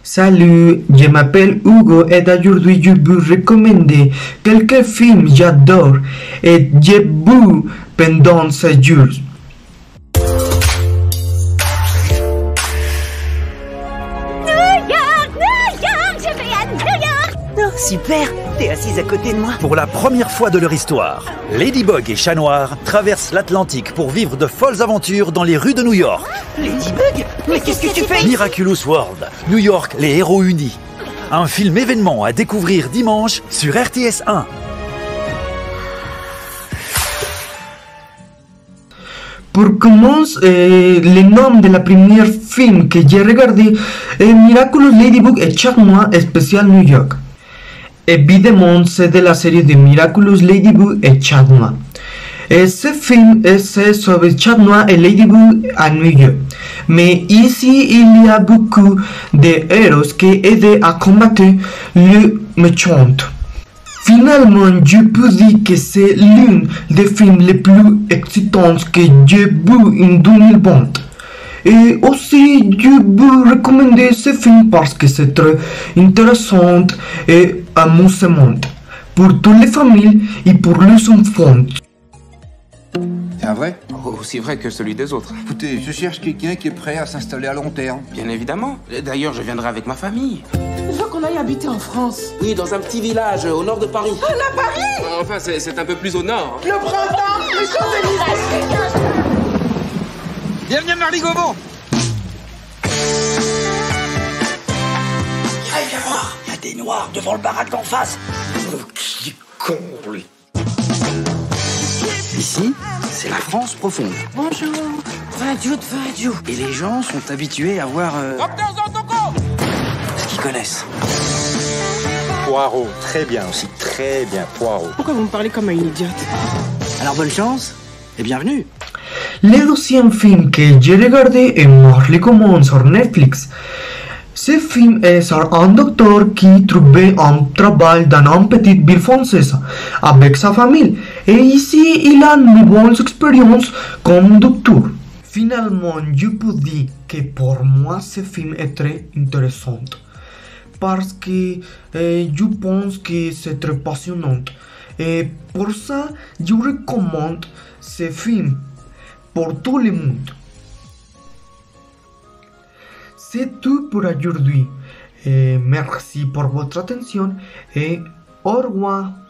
Salut, je m'appelle Hugo et aujourd'hui je vous recommande quelques films que j'adore et j'ai vu pendant ces jours. Oh, super, t'es assise à côté de moi. Pour la première fois de leur histoire, Ladybug et Chat Noir traversent l'Atlantique pour vivre de folles aventures dans les rues de New York. Ladybug, mais qu'est-ce que tu fais? Miraculous World, New York, les héros unis. Un film événement à découvrir dimanche sur RTS 1. Pour commencer, le nom de la première film que j'ai regardé est Miraculous Ladybug et Chat Noir spécial New York. Évidemment, c'est de la série de Miraculous Ladybug et Chat Noir. Et ce film est sur Chat Noir et Ladybug à New York. Mais ici, il y a beaucoup de héros qui aident à combattre le méchant. Finalement, je peux dire que c'est l'un des films les plus excitants que j'ai vu en 2020. Et aussi, je vous recommande ce film parce que c'est très intéressant et amusant pour toutes les familles et pour les enfants. C'est un vrai? Aussi vrai que celui des autres. Écoutez, je cherche quelqu'un qui est prêt à s'installer à long terme. Bien évidemment. D'ailleurs, je viendrai avec ma famille. Je veux qu'on aille habiter en France. Oui, dans un petit village au nord de Paris. Ah, là, Paris! Enfin, c'est un peu plus au nord. Le printemps, les Champs-Élysées! Bienvenue à Marly-Gaumont. Viens voir, il y a des noirs devant le baraque d'en face. Oh, qui est con, lui. Ici, c'est la France profonde. Bonjour. Vadiou. Et les gens sont habitués à voir ce qu'ils connaissent. Poirot, très bien aussi, très bien, Poirot. Pourquoi vous me parlez comme à une idiote? Alors bonne chance et bienvenue. Le deuxième film que j'ai regardé est Marly-Gaumont sur Netflix. Ce film est sur un docteur qui trouvait un travail dans une petite ville française avec sa famille. Et ici, il a une bonne expérience comme docteur. Finalement, je peux dire que pour moi, ce film est très intéressant. Parce que je pense que c'est très passionnant. Et pour ça, je recommande ce film pour tout le monde. C'est tout pour aujourd'hui. Merci pour votre attention et au revoir.